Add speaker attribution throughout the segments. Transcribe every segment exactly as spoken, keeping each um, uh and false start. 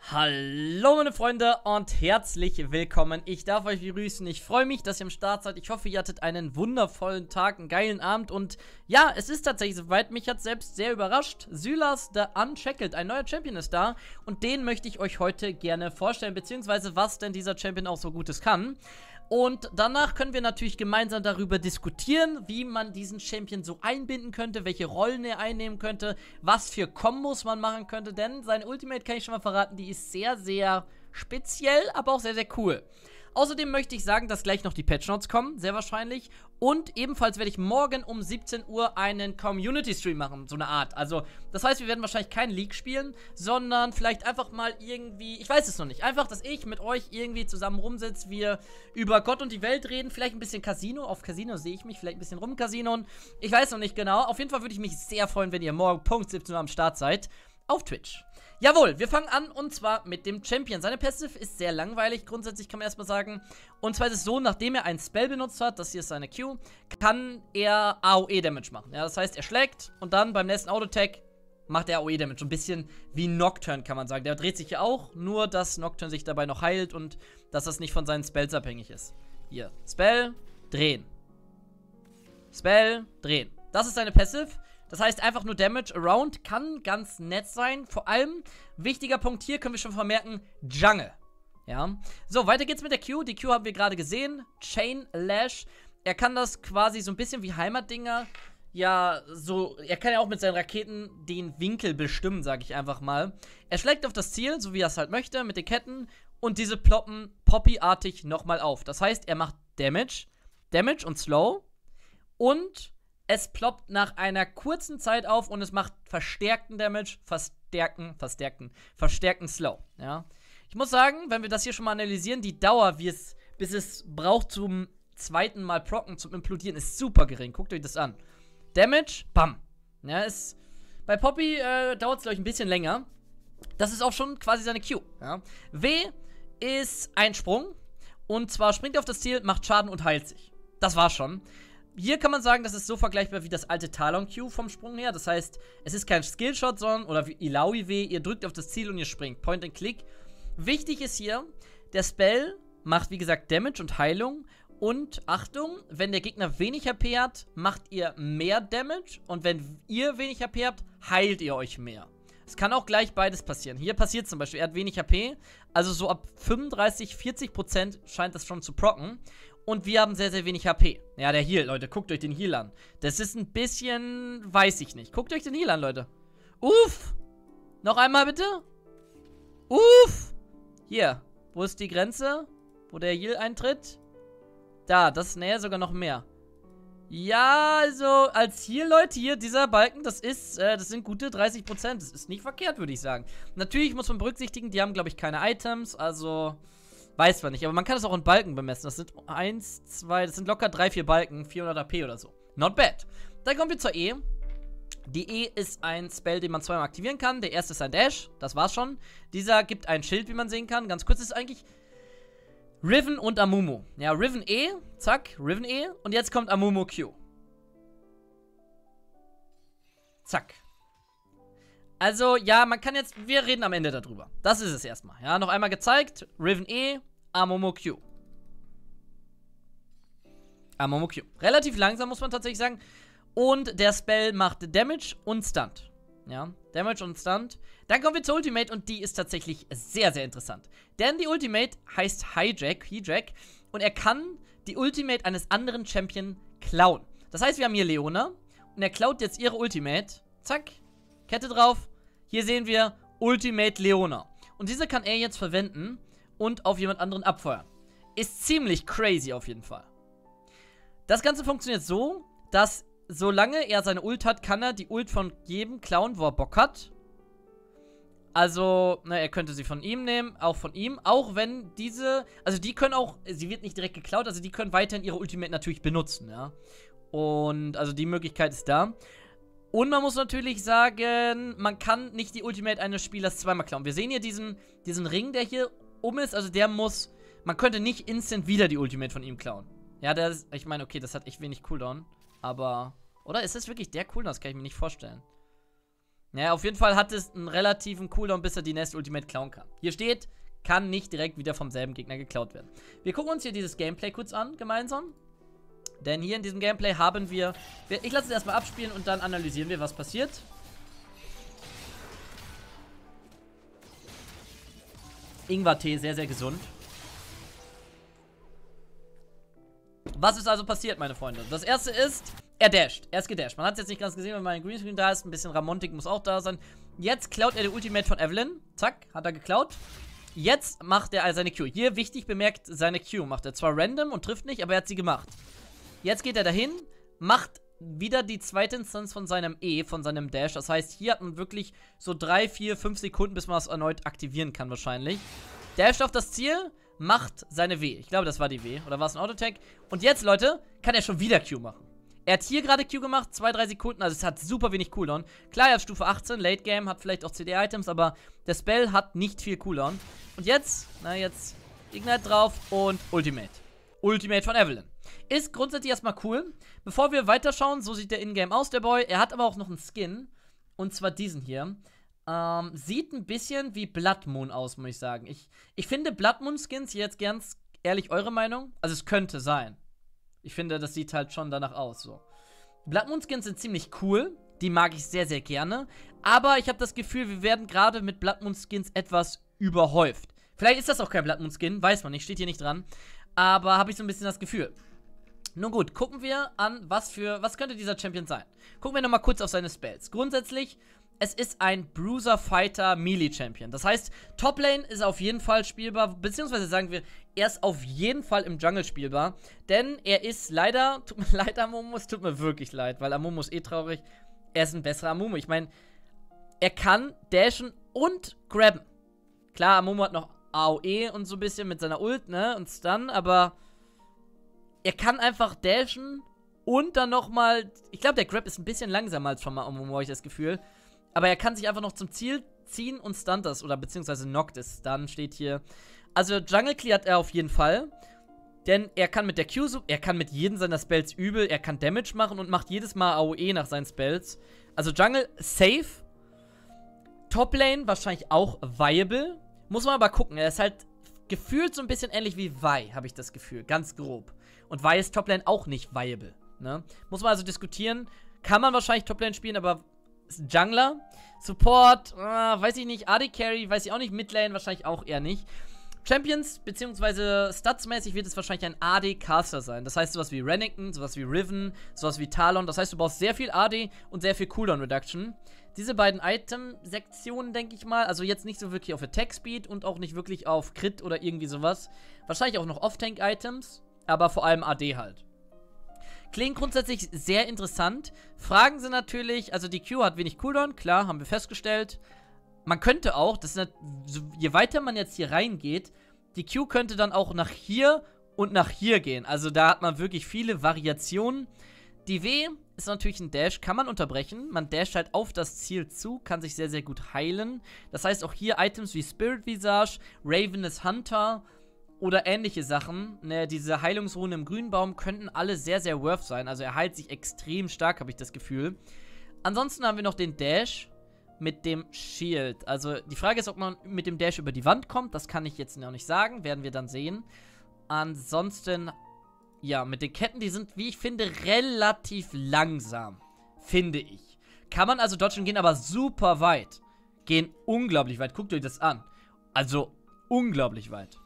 Speaker 1: Hallo meine Freunde und herzlich willkommen. Ich darf euch begrüßen. Ich freue mich, dass ihr am Start seid. Ich hoffe, ihr hattet einen wundervollen Tag, einen geilen Abend. Und ja, es ist tatsächlich soweit. Mich hat selbst sehr überrascht. Sylas the Unshackled, ein neuer Champion ist da. Und den möchte ich euch heute gerne vorstellen, beziehungsweise was denn dieser Champion auch so Gutes kann. Und danach können wir natürlich gemeinsam darüber diskutieren, wie man diesen Champion so einbinden könnte, welche Rollen er einnehmen könnte, was für Kombos man machen könnte, denn seine Ultimate, kann ich schon mal verraten, die ist sehr, sehr speziell, aber auch sehr, sehr cool. Außerdem möchte ich sagen, dass gleich noch die Patch Notes kommen, sehr wahrscheinlich. Und ebenfalls werde ich morgen um siebzehn Uhr einen Community-Stream machen, so eine Art. Also, das heißt, wir werden wahrscheinlich kein League spielen, sondern vielleicht einfach mal irgendwie, ich weiß es noch nicht, einfach, dass ich mit euch irgendwie zusammen rumsitze, wir über Gott und die Welt reden, vielleicht ein bisschen Casino, auf Casino sehe ich mich, vielleicht ein bisschen rumcasinoen. Ich weiß noch nicht genau, auf jeden Fall würde ich mich sehr freuen, wenn ihr morgen Punkt siebzehn Uhr am Start seid, auf Twitch. Jawohl, wir fangen an und zwar mit dem Champion. Seine Passive ist sehr langweilig, grundsätzlich kann man erstmal sagen. Und zwar ist es so, nachdem er einen Spell benutzt hat, das hier ist seine Q, kann er A O E-Damage machen. Ja, das heißt, er schlägt und dann beim nächsten Auto-Attack macht er A O E-Damage. Ein bisschen wie Nocturne, kann man sagen. Der dreht sich ja auch, nur dass Nocturne sich dabei noch heilt und dass das nicht von seinen Spells abhängig ist. Hier, Spell, drehen. Spell, drehen. Das ist seine Passive. Das heißt, einfach nur Damage around kann ganz nett sein. Vor allem, wichtiger Punkt hier, können wir schon vermerken, Jungle. Ja. So, weiter geht's mit der Q. Die Q haben wir gerade gesehen. Chain Lash. Er kann das quasi so ein bisschen wie Heimatdinger. Ja, so, er kann ja auch mit seinen Raketen den Winkel bestimmen, sage ich einfach mal. Er schlägt auf das Ziel, so wie er es halt möchte, mit den Ketten. Und diese ploppen Poppy-artig nochmal auf. Das heißt, er macht Damage. Damage und Slow. Und es ploppt nach einer kurzen Zeit auf und es macht verstärkten Damage, verstärken, verstärkten, verstärkten Slow, ja. Ich muss sagen, wenn wir das hier schon mal analysieren, die Dauer, wie es, bis es braucht zum zweiten Mal procken, zum Implodieren, ist super gering. Guckt euch das an. Damage, bam. Ja, ist, bei Poppy äh, dauert es, glaube ich, ein bisschen länger. Das ist auch schon quasi seine Q, ja. W ist ein Sprung und zwar springt er auf das Ziel, macht Schaden und heilt sich. Das war's schon. Hier kann man sagen, das ist so vergleichbar wie das alte Talon-Q vom Sprung her. Das heißt, es ist kein Skillshot, sondern, oder wie Illaoi-W, ihr drückt auf das Ziel und ihr springt. Point and Click. Wichtig ist hier, der Spell macht, wie gesagt, Damage und Heilung. Und, Achtung, wenn der Gegner wenig H P hat, macht ihr mehr Damage. Und wenn ihr wenig H P habt, heilt ihr euch mehr. Es kann auch gleich beides passieren. Hier passiert zum Beispiel, er hat wenig H P. Also so ab fünfunddreißig, vierzig Prozent scheint das schon zu procken. Und wir haben sehr, sehr wenig H P. Ja, der Heal, Leute. Guckt euch den Heal an. Das ist ein bisschen... Weiß ich nicht. Guckt euch den Heal an, Leute. Uff. Noch einmal, bitte. Uff. Hier. Wo ist die Grenze? Wo der Heal eintritt? Da. Das ist näher sogar noch mehr. Ja, also als Heal, Leute, hier, dieser Balken, das ist, äh, das sind gute dreißig Prozent. Das ist nicht verkehrt, würde ich sagen. Natürlich muss man berücksichtigen, die haben, glaube ich, keine Items. Also... Weiß man nicht, aber man kann es auch in Balken bemessen. Das sind eins, zwei, das sind locker drei, vier Balken, vierhundert A P oder so. Not bad. Dann kommen wir zur E. Die E ist ein Spell, den man zweimal aktivieren kann. Der erste ist ein Dash, das war's schon. Dieser gibt ein Schild, wie man sehen kann. Ganz kurz, ist eigentlich Riven und Amumu. Ja, Riven E, zack, Riven E. Und jetzt kommt Amumu Q. Zack. Also, ja, man kann jetzt, wir reden am Ende darüber. Das ist es erstmal. Ja, noch einmal gezeigt. Riven E, Amumu Q. Amumu Q. Relativ langsam, muss man tatsächlich sagen. Und der Spell macht Damage und Stunt. Ja, Damage und Stunt. Dann kommen wir zur Ultimate und die ist tatsächlich sehr, sehr interessant. Denn die Ultimate heißt Hijack, Hijack. Und er kann die Ultimate eines anderen Champion klauen. Das heißt, wir haben hier Leona. Und er klaut jetzt ihre Ultimate. Zack. Kette drauf. Hier sehen wir Ultimate Leona. Und diese kann er jetzt verwenden und auf jemand anderen abfeuern. Ist ziemlich crazy auf jeden Fall. Das Ganze funktioniert so, dass solange er seine Ult hat, kann er die Ult von jedem klauen, wo er Bock hat. Also, na, er könnte sie von ihm nehmen, auch von ihm. Auch wenn diese, also die können auch, sie wird nicht direkt geklaut, also die können weiterhin ihre Ultimate natürlich benutzen, ja. Und, also die Möglichkeit ist da. Und man muss natürlich sagen, man kann nicht die Ultimate eines Spielers zweimal klauen. Wir sehen hier diesen, diesen Ring, der hier um ist. Also der muss, man könnte nicht instant wieder die Ultimate von ihm klauen. Ja, der ist, ich meine, okay, das hat echt wenig Cooldown. Aber, oder ist das wirklich der Cooldown? Das kann ich mir nicht vorstellen. Ja, auf jeden Fall hat es einen relativen Cooldown, bis er die nächste Ultimate klauen kann. Hier steht, kann nicht direkt wieder vom selben Gegner geklaut werden. Wir gucken uns hier dieses Gameplay kurz an, gemeinsam. Denn hier in diesem Gameplay haben wir... Ich lasse es erstmal abspielen und dann analysieren wir, was passiert. Ingwer-Tee, sehr, sehr gesund. Was ist also passiert, meine Freunde? Das erste ist, er dasht. Er ist gedasht. Man hat es jetzt nicht ganz gesehen, weil mein Greenscreen da ist. Ein bisschen Ramontik muss auch da sein. Jetzt klaut er die Ultimate von Evelynn. Zack, hat er geklaut. Jetzt macht er also seine Q. Hier wichtig bemerkt, seine Q macht er zwar random und trifft nicht, aber er hat sie gemacht. Jetzt geht er dahin, macht wieder die zweite Instanz von seinem E, von seinem Dash. Das heißt, hier hat man wirklich so drei, vier, fünf Sekunden, bis man es erneut aktivieren kann wahrscheinlich. Dasht auf das Ziel, macht seine W. Ich glaube, das war die W. Oder war es ein Autotag? Und jetzt, Leute, kann er schon wieder Q machen. Er hat hier gerade Q gemacht, zwei, drei Sekunden, also es hat super wenig Cooldown. Klar, er hat Stufe achtzehn, Late Game, hat vielleicht auch C D-Items, aber der Spell hat nicht viel Cooldown. Und jetzt, na jetzt, Ignite drauf und Ultimate. Ultimate von Evelynn. Ist grundsätzlich erstmal cool. Bevor wir weiterschauen, so sieht der Ingame aus, der Boy. Er hat aber auch noch einen Skin, und zwar diesen hier. Ähm, sieht ein bisschen wie Blood Moon aus, muss ich sagen. Ich, ich finde Blood Moon Skins, jetzt ganz ehrlich eure Meinung, also es könnte sein. Ich finde, das sieht halt schon danach aus, so. Blood Moon Skins sind ziemlich cool. Die mag ich sehr, sehr gerne. Aber ich habe das Gefühl, wir werden gerade mit Blood Moon Skins etwas überhäuft. Vielleicht ist das auch kein Blood Moon Skin, weiß man nicht, steht hier nicht dran. Aber habe ich so ein bisschen das Gefühl. Nun gut, gucken wir an, was für, was könnte dieser Champion sein. Gucken wir nochmal kurz auf seine Spells. Grundsätzlich, es ist ein Bruiser Fighter Melee Champion. Das heißt, Toplane ist auf jeden Fall spielbar, beziehungsweise sagen wir, er ist auf jeden Fall im Jungle spielbar. Denn er ist leider, tut mir leid, Amumu, es tut mir wirklich leid, weil Amumu ist eh traurig. Er ist ein besserer Amumu. Ich meine, er kann dashen und grabben. Klar, Amumu hat noch A O E und so ein bisschen mit seiner Ult, ne, und Stun, aber er kann einfach dashen und dann nochmal, ich glaube, der Grab ist ein bisschen langsamer als von Amumu, habe ich das Gefühl. Aber er kann sich einfach noch zum Ziel ziehen und stunt das, oder beziehungsweise knockt es. Dann steht hier. Also Jungle Clear hat er auf jeden Fall. Denn er kann mit der Q, er kann mit jedem seiner Spells übel, er kann Damage machen und macht jedes Mal A O E nach seinen Spells. Also Jungle safe. Toplane wahrscheinlich auch viable. Muss man aber gucken, er ist halt gefühlt so ein bisschen ähnlich wie Vi, habe ich das Gefühl, ganz grob. Und Vi ist Toplane auch nicht viable, ne? Muss man also diskutieren. Kann man wahrscheinlich Toplane spielen, aber Jungler, Support, äh, weiß ich nicht, A D Carry, weiß ich auch nicht, Midlane wahrscheinlich auch eher nicht. Champions, beziehungsweise Statsmäßig wird es wahrscheinlich ein A D-Caster sein. Das heißt sowas wie Renekton, sowas wie Riven, sowas wie Talon. Das heißt, du brauchst sehr viel A D und sehr viel Cooldown Reduction. Diese beiden Item-Sektionen, denke ich mal, also jetzt nicht so wirklich auf Attack Speed und auch nicht wirklich auf Crit oder irgendwie sowas. Wahrscheinlich auch noch Off-Tank-Items, aber vor allem A D halt. Klingt grundsätzlich sehr interessant. Fragen sind natürlich, also die Q hat wenig Cooldown, klar, haben wir festgestellt. Man könnte auch, das ist eine, je weiter man jetzt hier reingeht, die Q könnte dann auch nach hier und nach hier gehen. Also da hat man wirklich viele Variationen. Die W ist natürlich ein Dash, kann man unterbrechen. Man dasht halt auf das Ziel zu, kann sich sehr, sehr gut heilen. Das heißt auch hier Items wie Spirit Visage, Ravenous Hunter oder ähnliche Sachen, ne, diese Heilungsruhen im Grünbaum könnten alle sehr, sehr worth sein. Also er heilt sich extrem stark, habe ich das Gefühl. Ansonsten haben wir noch den Dash mit dem Shield. Also die Frage ist, ob man mit dem Dash über die Wand kommt. Das kann ich jetzt noch nicht sagen, werden wir dann sehen. Ansonsten, ja, mit den Ketten, die sind, wie ich finde, relativ langsam. Finde ich. Kann man also dodgen, gehen aber super weit. Gehen unglaublich weit. Guckt euch das an. Also unglaublich weit.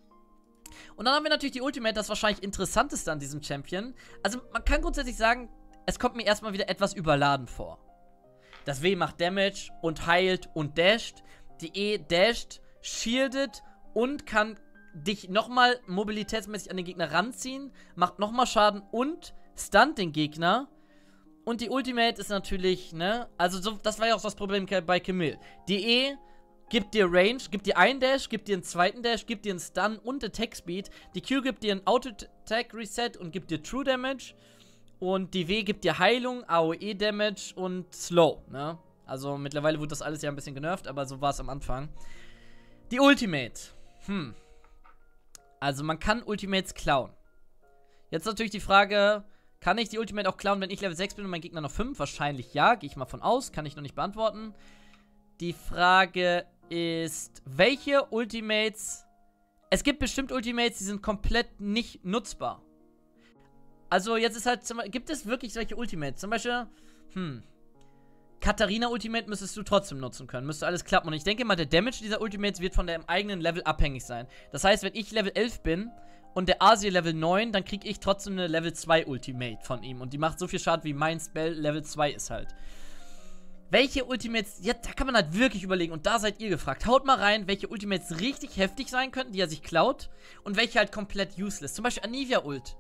Speaker 1: Und dann haben wir natürlich die Ultimate, das wahrscheinlich interessanteste an diesem Champion. Also man kann grundsätzlich sagen, es kommt mir erstmal wieder etwas überladen vor. Das W macht Damage und heilt und dasht. Die E dasht, shieldet und kann dich nochmal mobilitätsmäßig an den Gegner ranziehen, macht nochmal Schaden und stunt den Gegner. Und die Ultimate ist natürlich, ne, also so, das war ja auch das Problem bei Camille. Die E gibt dir Range, gibt dir einen Dash, gibt dir einen zweiten Dash, gibt dir einen Stun und Attack Speed. Die Q gibt dir einen Auto-Attack Reset und gibt dir True Damage. Und die W gibt dir Heilung, A O E Damage und Slow, ne? Also mittlerweile wurde das alles ja ein bisschen genervt, aber so war es am Anfang. Die Ultimate. Hm. Also man kann Ultimates klauen. Jetzt natürlich die Frage, Kann ich die Ultimate auch klauen, wenn ich Level sechs bin und mein Gegner noch fünf? Wahrscheinlich ja, gehe ich mal von aus. Kann ich noch nicht beantworten. Die Frage ist, welche Ultimates... Es gibt bestimmt Ultimates, die sind komplett nicht nutzbar. Also jetzt ist halt, zum, gibt es wirklich solche Ultimates? Zum Beispiel, hm, Katharina Ultimate müsstest du trotzdem nutzen können. Müsste alles klappen. Und ich denke mal, der Damage dieser Ultimates wird von deinem eigenen Level abhängig sein. Das heißt, wenn ich Level elf bin und der Asi Level neun, dann kriege ich trotzdem eine Level zwei Ultimate von ihm. Und die macht so viel Schaden, wie mein Spell Level zwei ist halt. Welche Ultimates, ja, da kann man halt wirklich überlegen. Und da seid ihr gefragt. Haut mal rein, welche Ultimates richtig heftig sein könnten, die er sich klaut. Und welche halt komplett useless. Zum Beispiel Anivia Ult.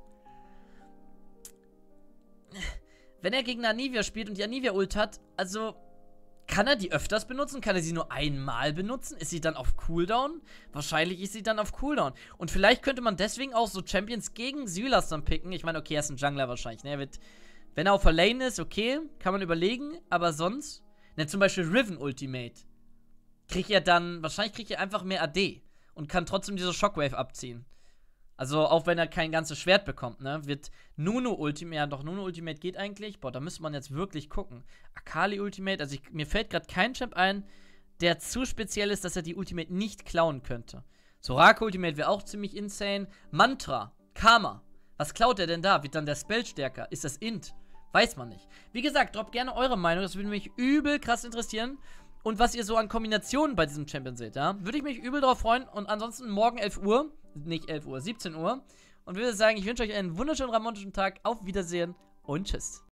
Speaker 1: Wenn er gegen Anivia spielt und die Anivia Ult hat, also, kann er die öfters benutzen? Kann er sie nur einmal benutzen? Ist sie dann auf Cooldown? Wahrscheinlich ist sie dann auf Cooldown. Und vielleicht könnte man deswegen auch so Champions gegen Sylas dann picken. Ich meine, okay, er ist ein Jungler wahrscheinlich, ne? Er wird, wenn er auf der Lane ist, okay, kann man überlegen. Aber sonst, ne, zum Beispiel Riven Ultimate. Kriegt er dann, wahrscheinlich kriegt er einfach mehr A D. Und kann trotzdem diese Shockwave abziehen. Also, auch wenn er kein ganzes Schwert bekommt, ne, wird Nunu Ultimate, ja doch, Nunu Ultimate geht eigentlich. Boah, da müsste man jetzt wirklich gucken. Akali Ultimate, also ich, mir fällt gerade kein Champ ein, der zu speziell ist, dass er die Ultimate nicht klauen könnte. Soraka Ultimate wäre auch ziemlich insane. Mantra, Karma, was klaut er denn da? Wird dann der Spell stärker? Ist das Int? Weiß man nicht. Wie gesagt, droppt gerne eure Meinung, das würde mich übel krass interessieren. Und was ihr so an Kombinationen bei diesem Champion seht, ja, würde ich mich übel drauf freuen. Und ansonsten morgen elf Uhr, nicht elf Uhr, siebzehn Uhr. Und würde sagen, ich wünsche euch einen wunderschönen ramontischen Tag. Auf Wiedersehen und tschüss.